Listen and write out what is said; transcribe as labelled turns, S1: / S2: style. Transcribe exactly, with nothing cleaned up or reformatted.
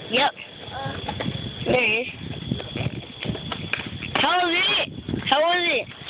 S1: Yep.
S2: Uh,
S1: There it is. How was it? How was it?